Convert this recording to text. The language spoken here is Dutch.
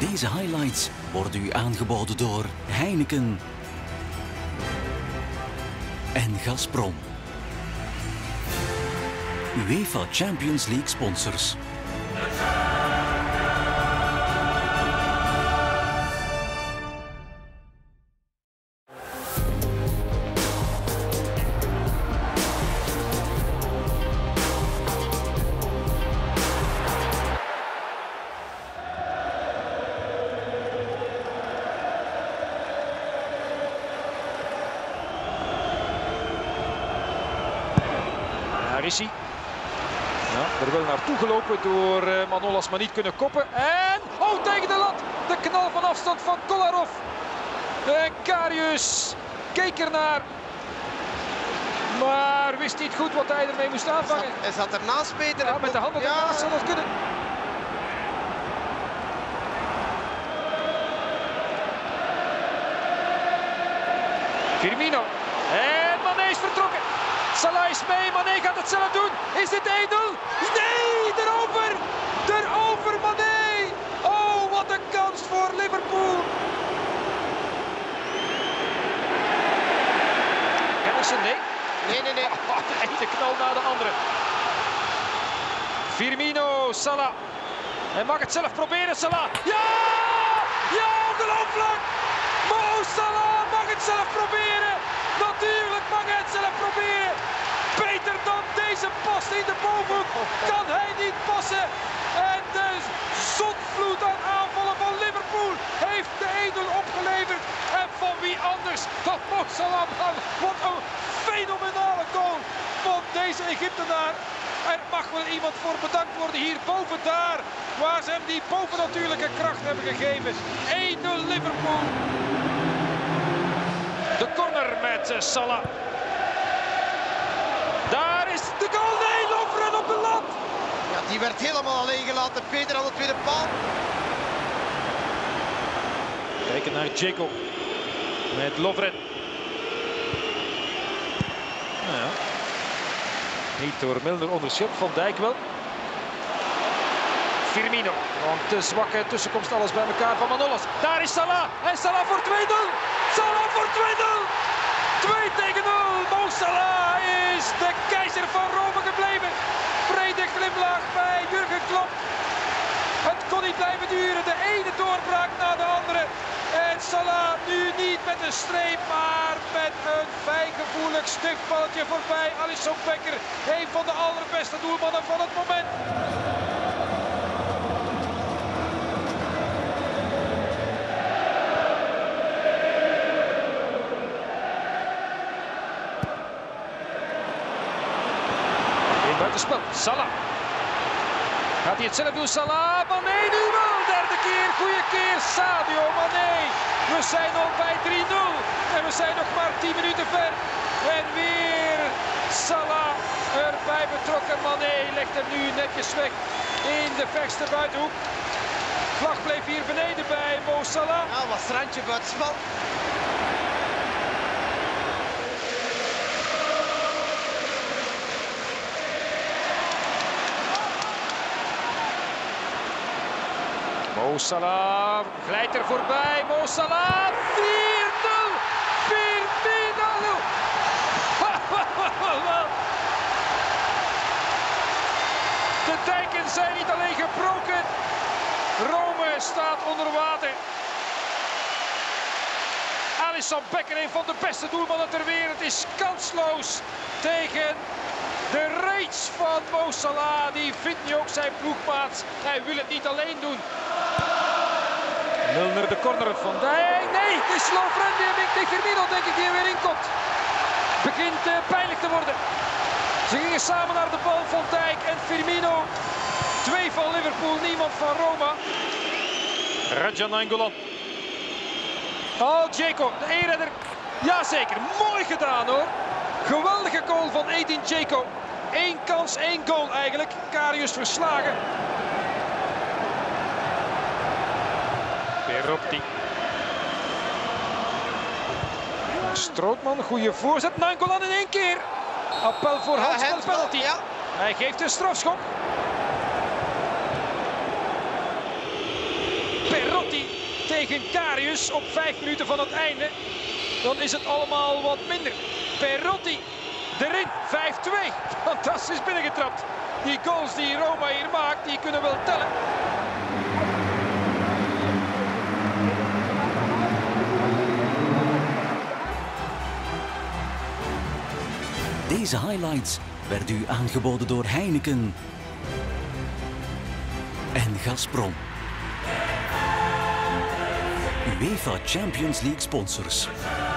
Deze highlights worden u aangeboden door Heineken en Gazprom. UEFA Champions League sponsors. Daar is hij. Ja, er wel naartoe gelopen door Manolas, maar niet kunnen koppen. En, oh, tegen de lat! De knal van afstand van Kolarov. En Karius keek ernaar. Maar wist niet goed wat hij ermee moest aanvangen. Hij zat ernaast, Peter. Ja, met de handen ernaast zou dat kunnen. Firmino. En Mané is vertrokken. Salah is mee, Mané gaat het zelf doen. Is dit 1-0? Nee, erover! Erover, Mané! Oh, wat een kans voor Liverpool! Henderson, nee. Nee. Oh, de ene knal na de andere. Firmino, Salah. Hij mag het zelf proberen, Salah. Ja! Ja, ongelooflijk! Mo Salah mag het zelf proberen. Natuurlijk mag hij het zelf proberen. Beter dan deze pas in de bovenhoek kan hij niet passen. En de zondvloed aan aanvallen van Liverpool heeft de 1-0 opgeleverd. En van wie anders dan Mo Salah. Wat een fenomenale goal van deze Egyptenaar. Er mag wel iemand voor bedankt worden hier boven daar. Waar ze hem die bovennatuurlijke kracht hebben gegeven. 1-0 Liverpool. De corner met Salah. Daar is de goal. Nee, Lovren op de lat. Ja, die werd helemaal alleen gelaten. Peter aan de tweede paal. Kijken naar Dzeko. Met Lovren. Nou ja. Niet door Milner onderschept. Van Dijk wel. Firmino. Want de zwakke tussenkomst alles bij elkaar van Manolas. Daar is Salah. En Salah voor 2-0. Salah voor 2-0. 2-0. Mo Salah is de keizer van Rome gebleven. Brede glimlach bij Jurgen Klopp. Het kon niet blijven duren. De ene doorbraak na de andere. En Salah nu niet met een streep, maar met een fijngevoelig stiftballetje voorbij. Alisson Becker, een van de allerbeste doelmannen van het moment. Buitenspel, Salah. Gaat hij het zelf doen, Salah? Mané nu wel, derde keer, goede keer, Sadio Mané. We zijn al bij 3-0 en we zijn nog maar 10 minuten ver. En weer Salah erbij betrokken. Mané legt hem nu netjes weg in de verste buitenhoek. Vlag bleef hier beneden bij Mo Salah. Ja, was randje buitenspel. Mo Salah glijdt er voorbij. Mo Salah 4-0. Firmino. De dijken zijn niet alleen gebroken. Rome staat onder water. Alisson Becker, een van de beste doelmannen ter wereld, is kansloos tegen de rage van Mo Salah. Die vindt nu ook zijn ploegmaat. Hij wil het niet alleen doen. Milner de corner van Dijk. Nee, het is Lovren die Firmino denk ik die er weer in komt. Begint pijnlijk te worden. Ze gingen samen naar de bal van Dijk en Firmino. 2 van Liverpool, niemand van Roma. Raja Nainggolan. Oh, Dzeko, de e-redder. Jazeker, mooi gedaan hoor. Geweldige goal van Edin Dzeko. 1 kans, 1 goal eigenlijk. Karius verslagen. Perotti. Strootman, goede voorzet. Nainggolan in 1 keer. Appel voor handspel, penalty. Ja. Hij geeft een strafschop. Perotti tegen Karius op 5 minuten van het einde. Dan is het allemaal wat minder. Perotti erin, 5-2. Fantastisch binnengetrapt. Die goals die Roma hier maakt, die kunnen wel tellen. Deze highlights werden u aangeboden door Heineken en Gazprom. UEFA Champions League sponsors.